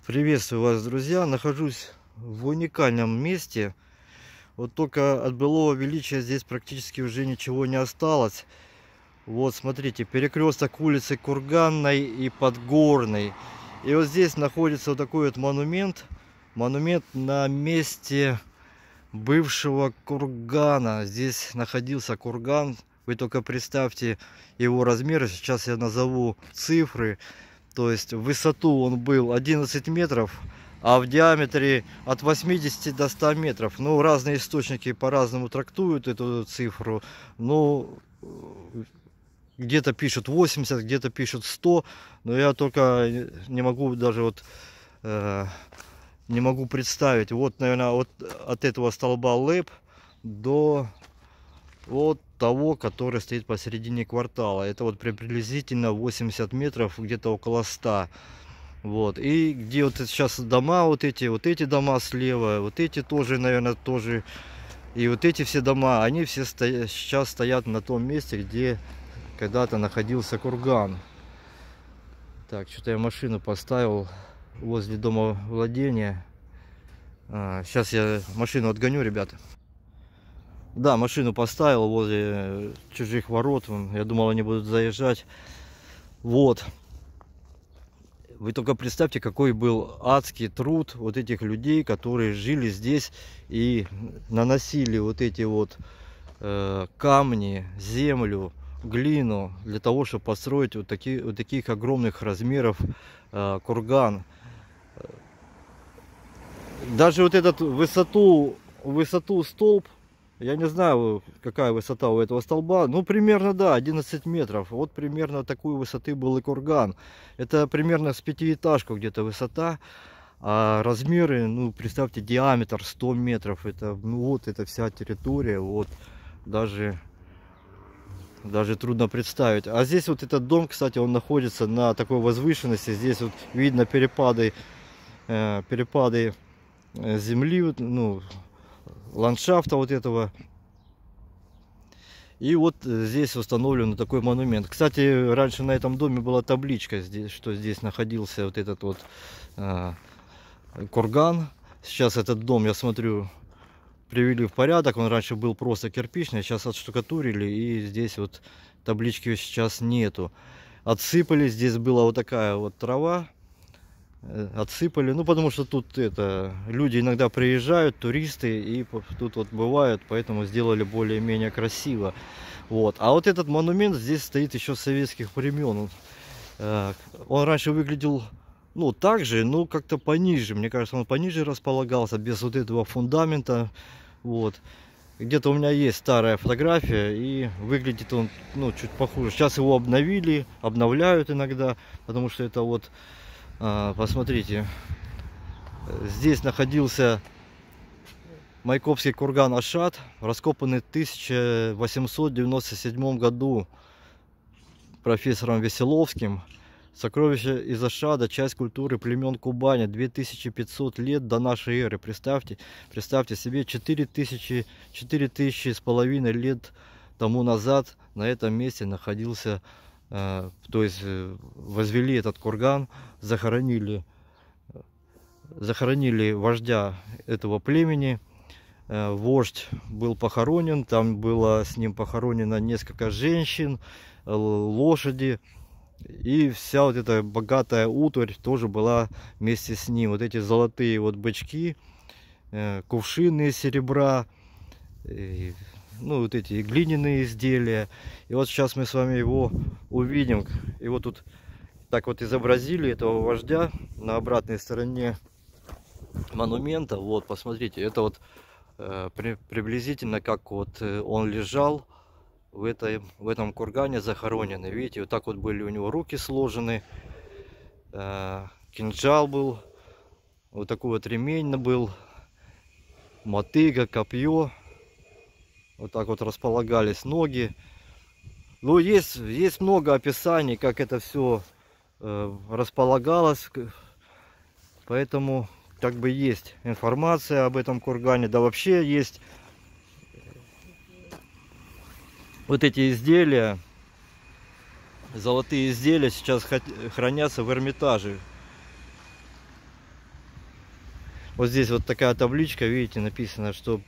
Приветствую вас, друзья! Нахожусь в уникальном месте. Вот только от былого величия здесь практически уже ничего не осталось. Вот смотрите, перекресток улицы Курганной и Подгорной. И вот здесь находится вот такой вот монумент. Монумент на месте бывшего кургана. Здесь находился курган. Вы только представьте его размеры. Сейчас я назову цифры. То есть в высоту он был 11 метров, а в диаметре от 80 до 100 метров. Ну, разные источники по-разному трактуют эту цифру. Ну, где-то пишут 80, где-то пишут 100. Но я только не могу даже вот... не могу представить. Вот, наверное, вот от этого столба ЛЭП до вот того, который стоит посередине квартала. Это вот приблизительно 80 метров, где-то около 100. Вот. И где вот сейчас дома, вот эти дома слева, вот эти тоже, наверное, тоже. И вот эти все дома, они все сейчас стоят на том месте, где когда-то находился курган. Так, что-то я машину поставил возле дома владения. Сейчас я машину отгоню, ребята. Да, машину поставил возле чужих ворот. Я думал, они будут заезжать. Вот. Вы только представьте, какой был адский труд вот этих людей, которые жили здесь и наносили вот эти вот камни, землю, глину для того, чтобы построить вот таких огромных размеров курган. Даже вот этот высоту столб, я не знаю, какая высота у этого столба, ну примерно, да, 11 метров. Вот примерно такой высоты был и курган. Это примерно с пятиэтажку где-то высота, а размеры, ну представьте, диаметр 100 метров. Это, ну, вот эта вся территория, вот даже трудно представить. А здесь вот этот дом, кстати, он находится на такой возвышенности. Здесь вот видно перепады земли, ну, ландшафта вот этого. И вот здесь установлен такой монумент. Кстати, раньше на этом доме была табличка, что здесь находился вот этот вот курган. Сейчас этот дом, я смотрю, привели в порядок. Он раньше был просто кирпичный, сейчас отштукатурили, и здесь вот таблички сейчас нету. Отсыпали, здесь была вот такая вот трава. Отсыпали, ну потому что тут люди иногда приезжают, туристы, и тут вот бывают, поэтому сделали более-менее красиво. Вот. А вот этот монумент здесь стоит еще с советских времен. Он раньше выглядел, ну, так же, но как-то пониже. Мне кажется, он пониже располагался, без вот этого фундамента. Вот. Где-то у меня есть старая фотография, и выглядит он, ну, чуть похуже. Сейчас его обновили, обновляют иногда, потому что это вот, посмотрите, здесь находился Майкопский курган Ашат, раскопанный в 1897 году профессором Веселовским. Сокровища из Ашада, часть культуры племен Кубани, 2500 лет до нашей эры. Представьте себе, 4000 с половиной лет тому назад на этом месте находился, то есть возвели этот курган, захоронили вождя этого племени. Вождь был похоронен, там было с ним похоронено несколько женщин, лошади, и вся вот эта богатая утварь тоже была вместе с ним. Вот эти золотые вот бычки, кувшины из серебра, ну вот эти глиняные изделия. И вот сейчас мы с вами его увидим. И вот тут так вот изобразили этого вождя на обратной стороне монумента. Вот, посмотрите, это вот приблизительно как вот он лежал в этом кургане захороненный. Видите, вот так вот были у него руки сложены, кинжал был, вот такой вот ремень был, мотыга, копье. Вот так вот располагались ноги. Ну, есть много описаний, как это все располагалось. Поэтому как бы есть информация об этом кургане. Да вообще есть вот эти изделия, золотые изделия сейчас хранятся в Эрмитаже. Вот здесь вот такая табличка, видите, написано, что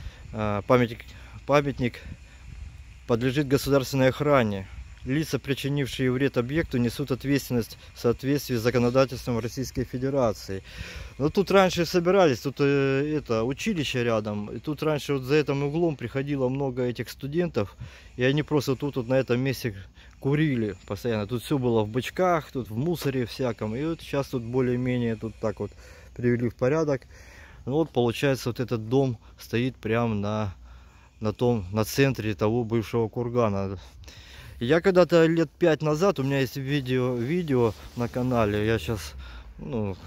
памятник подлежит государственной охране. Лица, причинившие вред объекту, несут ответственность в соответствии с законодательством Российской Федерации. Но тут раньше собирались, тут это училище рядом, и тут раньше вот за этим углом приходило много этих студентов, и они просто тут вот на этом месте курили постоянно. Тут все было в бычках, тут в мусоре всяком, и вот сейчас тут более-менее тут так вот привели в порядок. Ну вот получается, вот этот дом стоит прямо на центре того бывшего кургана. Я когда-то лет 5 назад, у меня есть видео на канале, я сейчас, ну,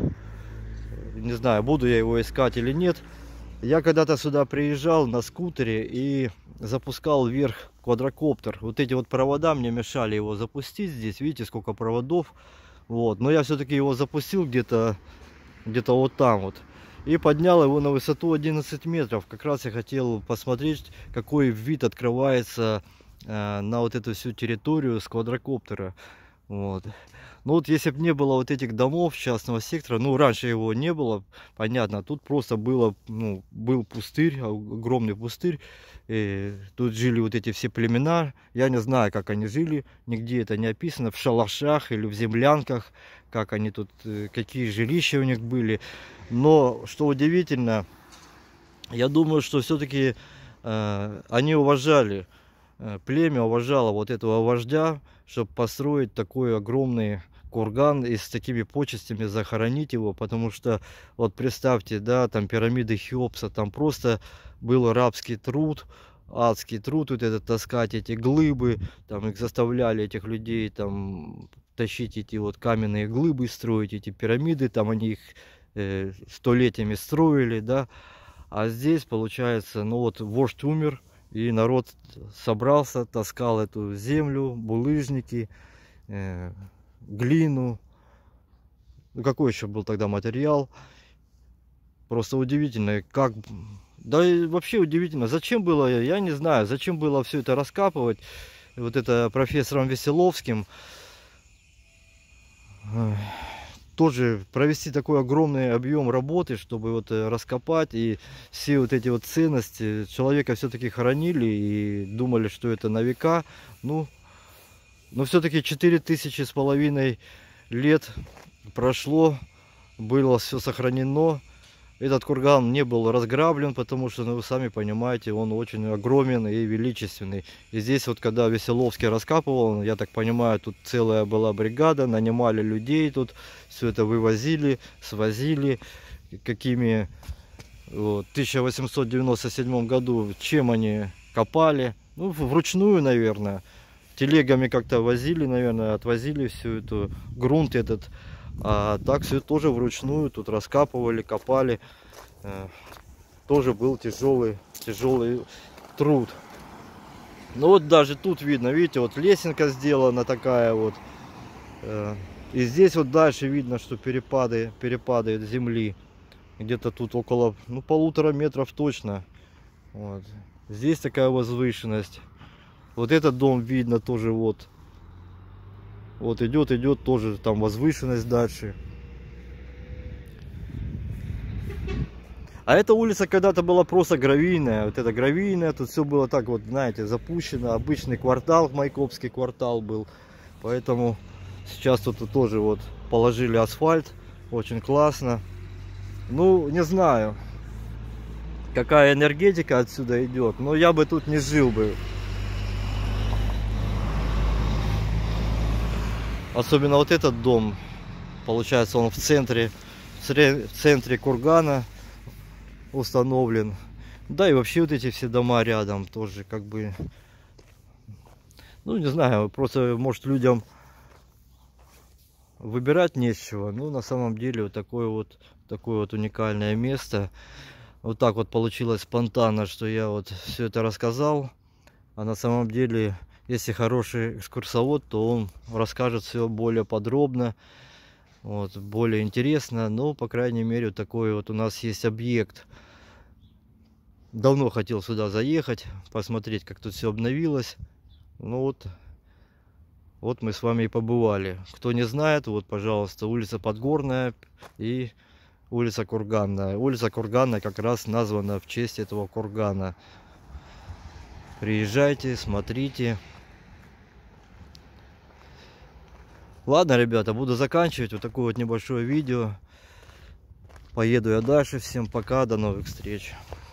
не знаю, буду я его искать или нет. Я когда-то сюда приезжал на скутере и запускал вверх квадрокоптер. Вот эти вот провода мне мешали его запустить здесь, видите, сколько проводов. Вот, но я все-таки его запустил где-то вот там вот. И поднял его на высоту 11 метров. Как раз я хотел посмотреть, какой вид открывается на вот эту всю территорию с квадрокоптера. Вот. Ну вот если бы не было вот этих домов частного сектора, ну раньше его не было, понятно, тут просто было, ну, был пустырь, огромный пустырь, и тут жили вот эти все племена. Я не знаю, как они жили, нигде это не описано, в шалашах или в землянках, как они тут, какие жилища у них были. Но что удивительно, я думаю, что все-таки они уважали, племя уважало вот этого вождя, чтобы построить такой огромный курган и с такими почестями захоронить его, потому что вот представьте, да, там пирамиды Хеопса, там просто был рабский труд, адский труд, вот это таскать эти глыбы, там их заставляли, этих людей, там тащить эти вот каменные глыбы, строить эти пирамиды, там они их столетиями строили, да, а здесь получается, ну вот вождь умер, и народ собрался, таскал эту землю, булыжники, глину. Ну, какой еще был тогда материал? Просто удивительно, как... Да и вообще удивительно, зачем было, я не знаю, зачем было все это раскапывать. Вот это профессором Веселовским. Тоже провести такой огромный объем работы, чтобы вот раскопать, и все вот эти вот ценности человека все-таки хоронили и думали, что это на века. Ну, но все-таки 4500 лет прошло, было все сохранено. Этот курган не был разграблен, потому что, ну, вы сами понимаете, он очень огромен и величественный. И здесь вот, когда Веселовский раскапывал, я так понимаю, тут целая была бригада, нанимали людей, тут все это вывозили, свозили. Какими вот, в 1897 году, чем они копали? Ну, вручную, наверное. Телегами как-то возили, наверное, отвозили всю эту грунт этот. А так все тоже вручную тут раскапывали, копали. Тоже был тяжелый труд. Ну вот даже тут видно, видите, вот лесенка сделана такая вот. И здесь вот дальше видно, что перепады земли. Где-то тут около, ну, 1,5 метров точно. Вот. Здесь такая возвышенность. Вот этот дом видно тоже вот. Вот идет тоже там возвышенность дальше. А эта улица когда-то была просто гравийная. Вот это гравийная, тут все было так вот, знаете, запущено. Обычный квартал, Майкопский квартал был. Поэтому сейчас тут тоже вот положили асфальт. Очень классно. Ну, не знаю, какая энергетика отсюда идет. Но я бы тут не жил бы. Особенно вот этот дом, получается, он в центре кургана установлен. Да и вообще вот эти все дома рядом тоже как бы, ну не знаю, просто может людям выбирать нечего. Ну на самом деле вот такое вот уникальное место. Вот так вот получилось спонтанно, что я вот все это рассказал. А на самом деле, если хороший экскурсовод, то он расскажет все более подробно, вот, более интересно. Но, по крайней мере, вот такой вот у нас есть объект. Давно хотел сюда заехать, посмотреть, как тут все обновилось. Ну вот мы с вами и побывали. Кто не знает, вот, пожалуйста, улица Подгорная. И улица Курганная. Улица Курганная как раз названа в честь этого кургана. Приезжайте, смотрите. Ладно, ребята, буду заканчивать вот такое вот небольшое видео. Поеду я дальше. Всем пока, до новых встреч.